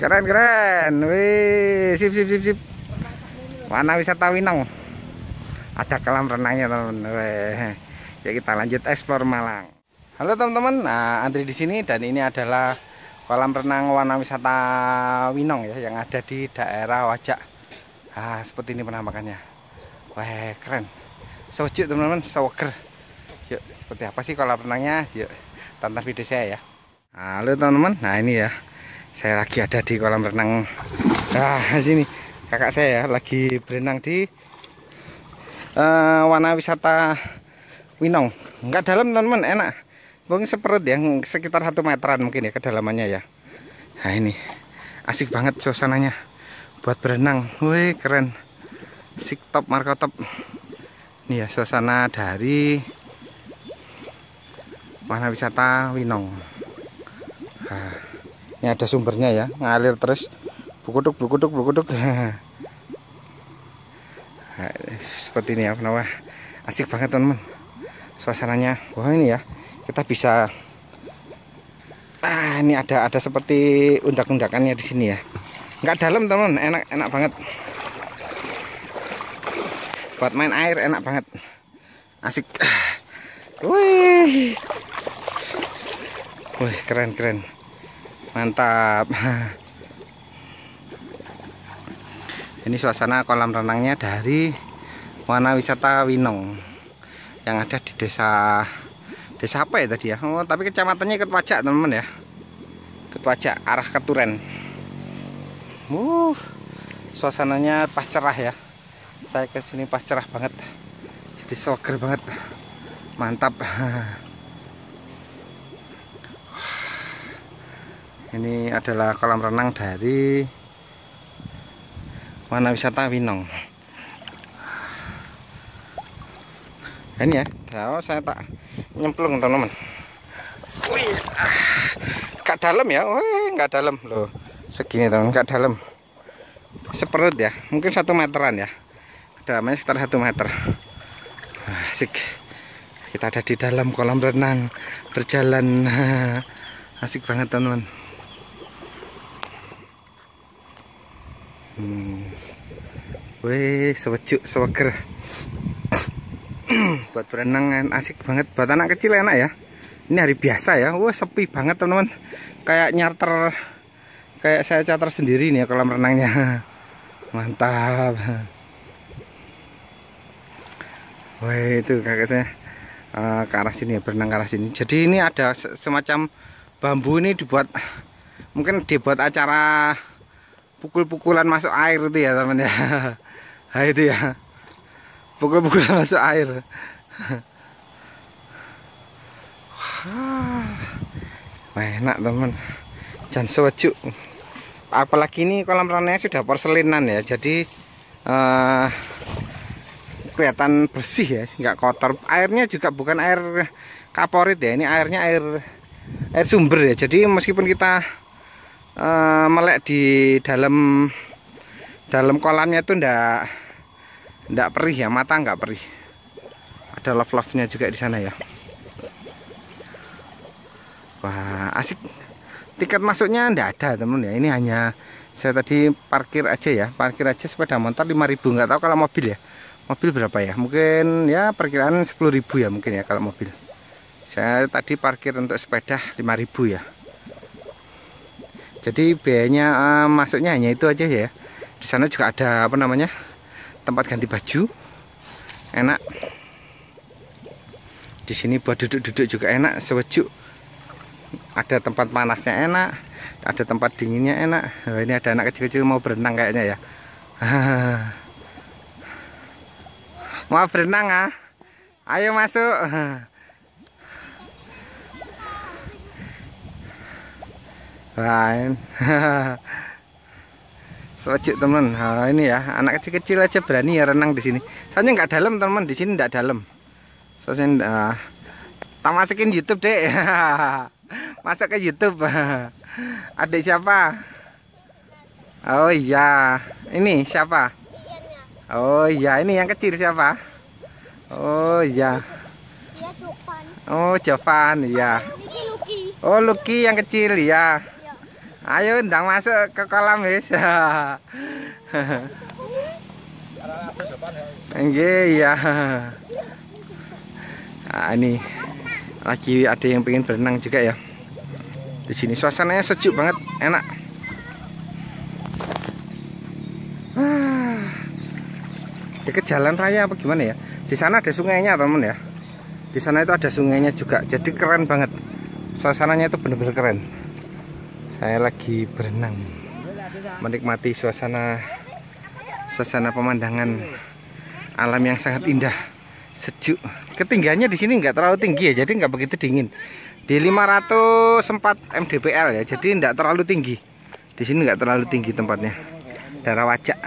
Keren keren. Wih, sip sip sip sip. Wana Wisata Winong. Ada kolam renangnya teman-teman. Wih. Ya kita lanjut eksplor Malang. Halo teman-teman. Nah, Andri di sini dan ini adalah kolam renang Wana Wisata Winong ya yang ada di daerah Wajak. Ah, seperti ini penampakannya. Wah, keren. Sejuk teman-teman, seger. Yuk, seperti apa sih kolam renangnya? Yuk, tonton video saya ya. Halo teman-teman. Nah, ini ya. Saya lagi ada di kolam renang. Sini. Kakak saya ya lagi berenang di Wana Wisata Winong. Enggak dalam teman-teman, enak. Mungkin seperut ya, sekitar 1 meteran mungkin ya kedalamannya ya. Nah, ini. Asik banget suasananya. Buat berenang. Wih, keren. Sik top, markotop. Ini ya suasana dari Wana Wisata Winong. Nah, ini ada sumbernya ya, ngalir terus bukuduk. Nah, seperti ini ya, kenapa asik banget teman-teman suasananya. Wah, ini ya kita bisa ini ada seperti undak-undakannya di sini ya. Nggak dalam teman, enak banget. Buat main air enak banget, asik. Wih, keren, mantap. Ini suasana kolam renangnya dari Wana Wisata Winong yang ada di desa apa ya tadi ya? Oh, tapi kecamatannya ikut Wajak teman-teman ya, ikut Wajak arah Keturen. Suasananya pas cerah ya. Saya ke sini pas cerah banget, jadi seger banget, mantap. Ini adalah kolam renang dari Wana Wisata Winong. Ini ya, saya tak nyemplung teman-teman. Wih, gak dalam ya, nggak dalam loh, segini teman, nggak dalam, seperut ya, mungkin 1 meteran ya. Namanya sekitar 1 meter. Asik. Kita ada di dalam kolam renang berjalan. Asik banget teman-teman. Wih, sejuk, seger. Buat berenang asik banget. Buat anak kecil enak ya. Ini hari biasa ya. Wah, sepi banget teman-teman. Kayak nyarter, kayak saya charter sendiri nih ya kolam renangnya. Mantap. Wah, itu kakak saya ke arah sini ya, berenang ke arah sini. Jadi ini ada semacam bambu ini dibuat, mungkin dibuat acara pukul-pukulan masuk air itu ya teman ya. Nah, itu ya, pukul-pukulan masuk air. Wah, enak teman, jangan sejuk. Apalagi ini kolam renangnya sudah porselinan ya, jadi kelihatan bersih ya, nggak kotor. Airnya juga bukan air kaporit ya, ini airnya air sumber ya. Jadi meskipun kita melek di dalam kolamnya itu ndak perih ya, mata nggak perih. Ada love-nya juga di sana ya. Wah, asik. Tiket masuknya ndak ada temen ya, ini hanya saya tadi parkir aja sepeda motor 5.000, nggak tahu kalau mobil ya. Mobil berapa ya? Mungkin ya perkiraan 10.000 ya mungkin ya kalau mobil. Saya tadi parkir untuk sepeda 5.000 ya. Jadi biayanya masuknya hanya itu aja ya. Di sana juga ada apa namanya? Tempat ganti baju. Enak. Di sini buat duduk-duduk juga enak, sejuk. Ada tempat panasnya enak, ada tempat dinginnya enak. Nah, ini ada anak kecil-kecil mau berenang kayaknya ya. Mau berenang ah? Ayo masuk. Lain. Sejuk teman. Nah, ini ya, anak kecil-kecil aja berani ya renang di sini. Soalnya nggak dalam teman, di sini nggak dalam. Soalnya tak masukin YouTube deh. Masuk ke YouTube. Adik siapa? Oh iya, ini siapa? Oh iya, ini yang kecil siapa? Oh iya. Oh, Jovan, iya. Oh, Lucky yang kecil ya. Ayo ndang masuk ke kolam wis. Nggih ya. Nah, ini lagi ada yang pengen berenang juga ya. Di sini suasananya sejuk banget, enak. Dekat jalan raya apa gimana ya? Di sana ada sungainya, teman ya. Di sana itu ada sungainya juga. Jadi keren banget. Suasananya itu bener-bener keren. Saya lagi berenang, menikmati suasana pemandangan alam yang sangat indah, sejuk. Ketinggiannya di sini nggak terlalu tinggi ya, jadi nggak begitu dingin. Di 504 mdpl ya, jadi nggak terlalu tinggi. Di sini nggak terlalu tinggi tempatnya. Daerah Wajak.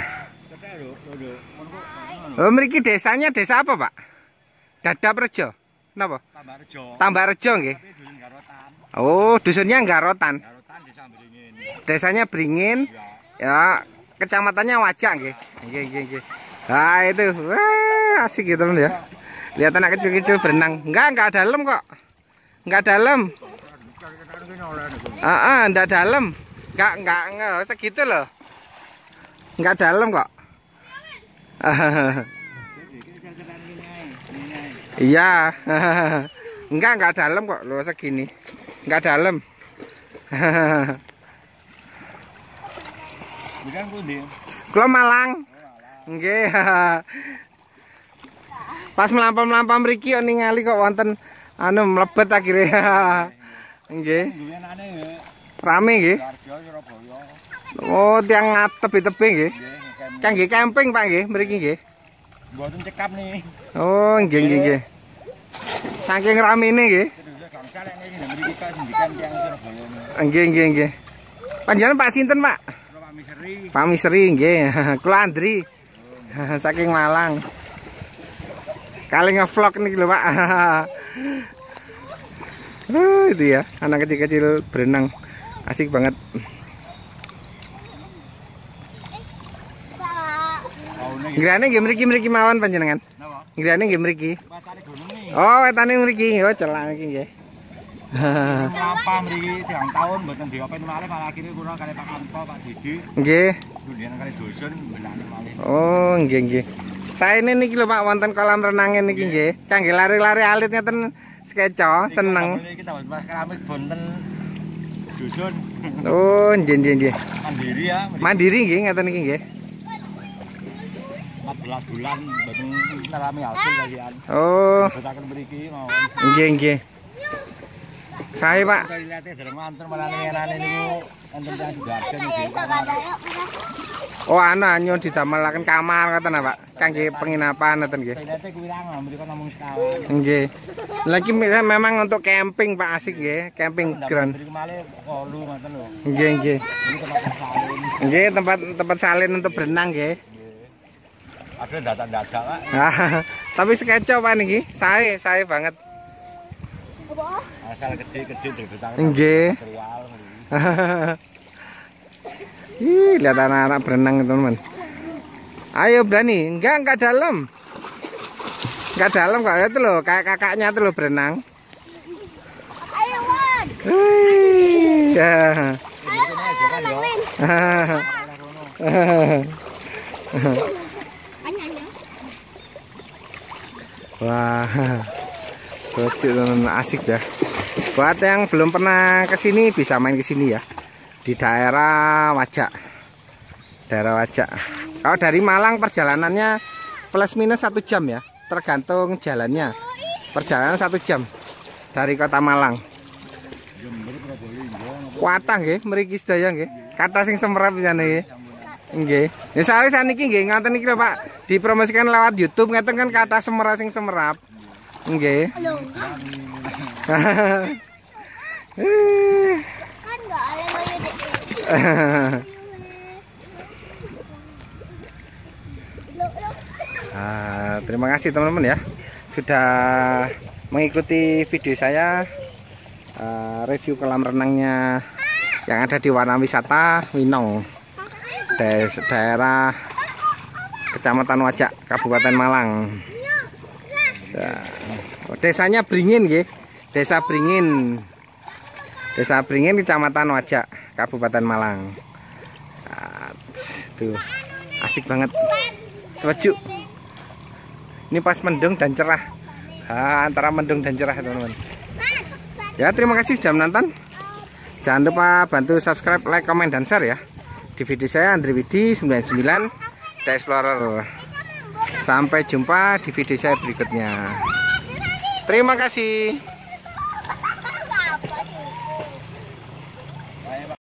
Oh, mriki desanya desa apa, Pak? Dadap Rejo. Napa? Tambak Rejo nggih. Oh, dusunnya Garotan. Desanya Beringin. Ya, kecamatannya Wajak nggih. Nggih. Nah, itu. Wah, asik gitu teman ya. Lihat anak kecil-kecil berenang. Enggak dalam kok. Enggak dalam. Enggak dalam. Enggak segitu loh. Enggak dalam kok. Iya. Enggak dalam kok loh segini. Enggak dalam. Bukan pundi? Kula Malang. Nggih. Pas melampam-melampam mriki ningali kok wonten anu mlebet akhire. Nggih. Rame nggih. Oh, tiang ngatep tebing nggih. Kangge camping Pak nggih mriki nggih. Mboten cekap nih. Oh, nggih. Saking ramene nggih. Nggih. Panjenengan Pak sinten, Pak? Pak Misri nggih. Kula Andri. Saking Malang. Kali ngevlog nih lho, Pak. Itu ya, anak kecil-kecil berenang. Asik banget. Ngrene nggih mriki mawon panjenengan. Napa? Ngrene nggih mriki. Wetane gunung nih. Oh, wetane mriki. Oh, celak iki nggih. Ngapa mriki tiang tahun mboten diopen malih malah akhire kula kali Pak Kanto, Pak Didi. Nggih. Dundian kali dusun belane malih. Oh, nggih. Saene niki lho Pak wonten kolam renang niki nggih. Kangge lari-lari alit ngeten skeco, seneng. Iki tambah Mas keramik bonten dusun. Oh, nggih. Mandiri ya. Mandiri nggih ngeten iki nggih. 14 bulan mboten nalami hasil kalian. Oh. Botaken mriki mawon. Nggih. Sae Pak. Kali liate dereng manten malah ngenane niku enten tiyang Sidoarjo niki. Oh, nyun didamelaken kamar ngoten Pak. Kangge penginapan ngoten nggih. Liate kuwi ra mriko namung sekawan. Nggih. Lagi memang untuk camping Pak, asik nggih, camping ground. Mriki malih 8 ngoten lho. Nggih. Ini tempat salin. Nggih, tempat salin untuk berenang nggih. Ada dadak-dadak, Pak. Tapi skeco Pak niki, sae banget. Asal kecil-kecil duduk-dudukan. Nggih. Ih, lihat anak-anak berenang teman-teman. Ayo berani, enggak dalam. Enggak dalam kok, itu loh, kayak kakaknya tuh loh berenang. Ayo, Wan. Ya. Wah, sejuk dan asik ya. Buat yang belum pernah kesini bisa main kesini ya. Di daerah Wajak. Kalau dari Malang perjalanannya plus minus 1 jam ya, tergantung jalannya. Perjalanan 1 jam dari kota Malang. Kuatah nggih, mriki sedaya nggih. Kata sing semerap pisan nggih. Nggih. Ya soalé saniki nggih ngaten iki lho Pak, dipromosikan lewat YouTube ngaten kan kata semerap sing semerap. Nggih. Kan enggak ada Terima kasih teman-teman ya sudah mengikuti video saya review kolam renangnya yang ada di Warna Wisata Winong, daerah Kecamatan Wajak, Kabupaten Malang. Desanya Beringin nggih. Desa Beringin, Kecamatan Wajak. Kabupaten Malang. Tuh asik banget sejuk. Ini pas mendung dan cerah. Antara mendung dan cerah teman-teman. Ya terima kasih sudah menonton. Jangan lupa bantu subscribe, like, komen, dan share ya. Di video saya Andri Widi 99 The Explorer. Sampai jumpa di video saya berikutnya. Terima kasih.